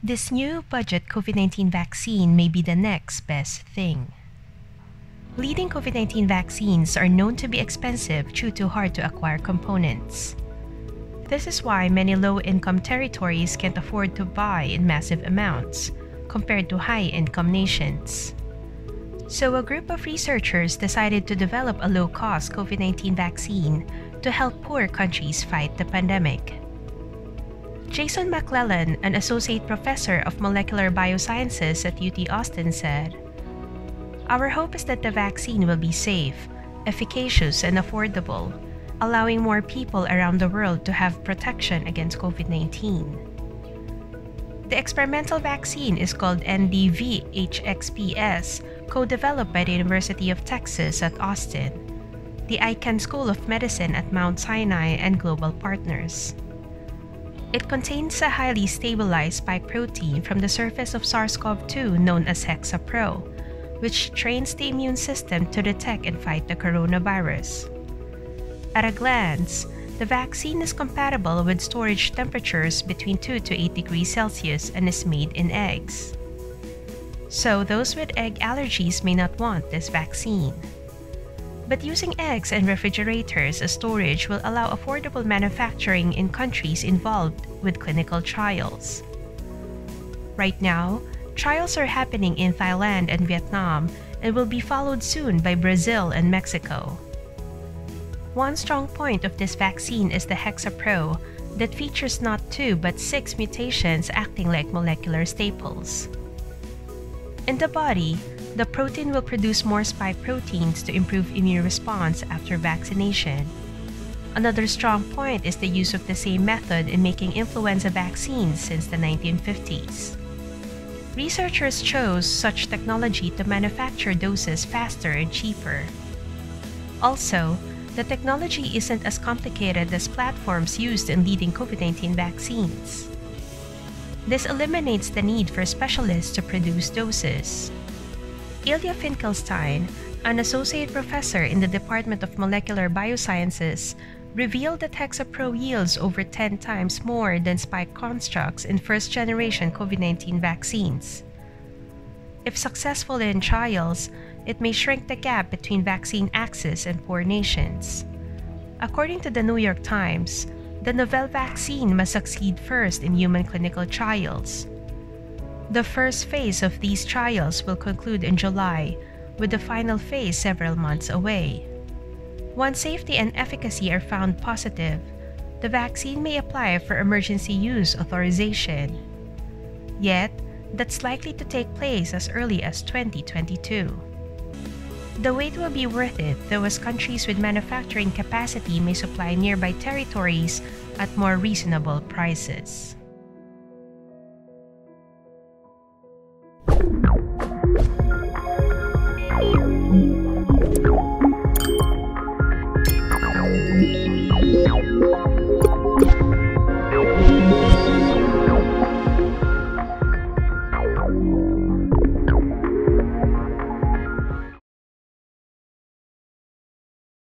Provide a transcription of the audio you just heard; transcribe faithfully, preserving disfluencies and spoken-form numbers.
This new budget COVID nineteen vaccine may be the next best thing. Leading COVID nineteen vaccines are known to be expensive due to hard-to-acquire components. This is why many low-income territories can't afford to buy in massive amounts, compared to high-income nations. So a group of researchers decided to develop a low-cost COVID nineteen vaccine to help poor countries fight the pandemic. Jason McClellan, an associate professor of molecular biosciences at U T Austin, said, "Our hope is that the vaccine will be safe, efficacious, and affordable, allowing more people around the world to have protection against COVID nineteen. The experimental vaccine is called N D V H X P S, co-developed by the University of Texas at Austin, the Icahn School of Medicine at Mount Sinai, and global partners. It contains a highly stabilized spike protein from the surface of SARS CoV two known as Hexapro, which trains the immune system to detect and fight the coronavirus. At a glance, the vaccine is compatible with storage temperatures between two to eight degrees Celsius and is made in eggs. So those with egg allergies may not want this vaccine. But using eggs and refrigerators as storage will allow affordable manufacturing in countries involved with clinical trials. Right now, trials are happening in Thailand and Vietnam and will be followed soon by Brazil and Mexico. One strong point of this vaccine is the Hexapro that features not two but six mutations acting like molecular staples. In the body, the protein will produce more spike proteins to improve immune response after vaccination. Another strong point is the use of the same method in making influenza vaccines since the nineteen fifties. Researchers chose such technology to manufacture doses faster and cheaper. Also, the technology isn't as complicated as platforms used in leading COVID nineteen vaccines. This eliminates the need for specialists to produce doses. Ilya Finkelstein, an associate professor in the Department of Molecular Biosciences, revealed that Hexapro yields over ten times more than spike constructs in first-generation COVID nineteen vaccines. If successful in trials, it may shrink the gap between vaccine access and poor nations. According to the New York Times, the novel vaccine must succeed first in human clinical trials. The first phase of these trials will conclude in July, with the final phase several months away. Once safety and efficacy are found positive, the vaccine may apply for emergency use authorization. Yet, that's likely to take place as early as twenty twenty-two. The wait will be worth it, though, as countries with manufacturing capacity may supply nearby territories at more reasonable prices.